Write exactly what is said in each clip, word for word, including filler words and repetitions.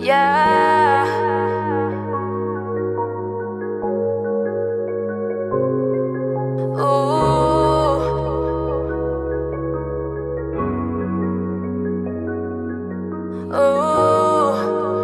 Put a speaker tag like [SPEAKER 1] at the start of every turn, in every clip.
[SPEAKER 1] Yeah. Ooh. Ooh.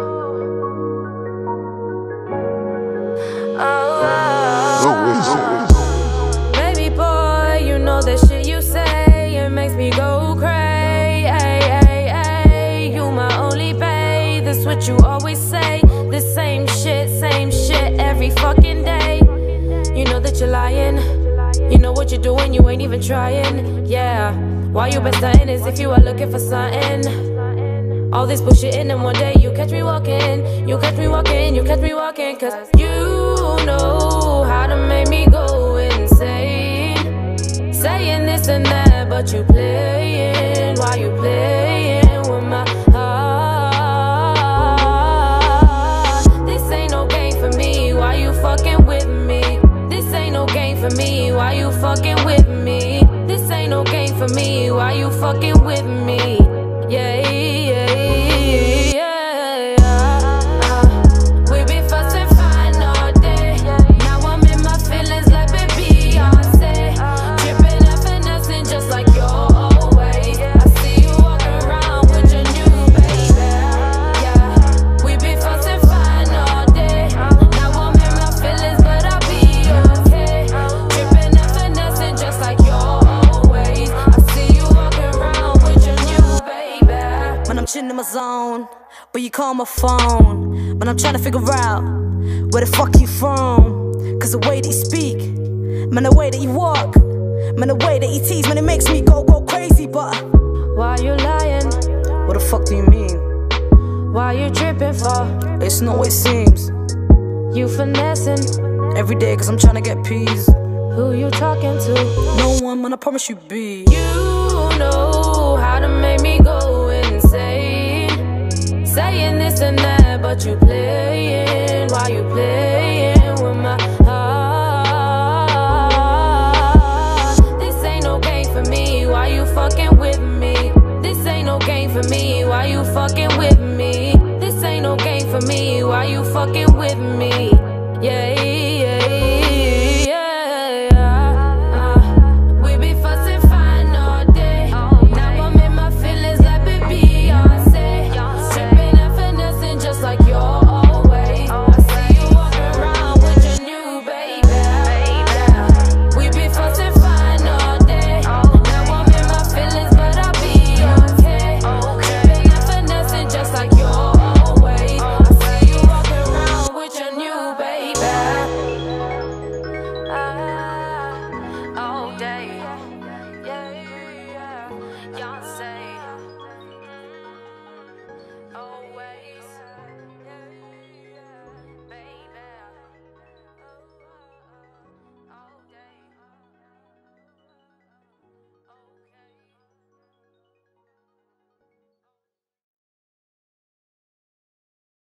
[SPEAKER 1] Oh, oh. Baby boy, you know that shit you say, it makes me go crazy. You my only babe, that's what you always say. The same shit, same shit every fucking day. You know that you're lying, you know what you're doing, you ain't even trying. Yeah, why you been stunting as if you are looking for something. All this bullshit and then one day you catch me walking, you catch me walking, you catch me walking. Cause you know how to make me go insane, saying this and that, but you playing, why you playing with my heart? This ain't no game for me, why you fucking with me? This ain't no game for me, why you fucking with me? This ain't no game for me, why you fucking with me? Yeah, yeah, yeah, yeah. We been fussing fine all day. Now I'm in my feelings like baby Beyonce, dripping and finessing just like you always. I see you walking around with your new baby. Yeah, we been fussing fine all day. Now I'm in my feelings, but I'll be okay. Dripping and finessing just like you always. I see you walking around with your new baby.
[SPEAKER 2] When I'm chilling in my zone, but you call my phone. When I'm trying to figure out where the fuck you from. Cause the way that you speak, man, the way that you walk, man, the way that you tease, man, it makes me go, go crazy. But
[SPEAKER 1] Why you lying?
[SPEAKER 2] what the fuck do you mean?
[SPEAKER 1] Why you tripping for?
[SPEAKER 2] It's not what it seems.
[SPEAKER 1] You finessing?
[SPEAKER 2] Every day cause I'm trying to get peas.
[SPEAKER 1] Who you talking to?
[SPEAKER 2] No one, man, I promise you be.
[SPEAKER 1] You know how to make me go insane, saying this and that, but you playing, why you playing?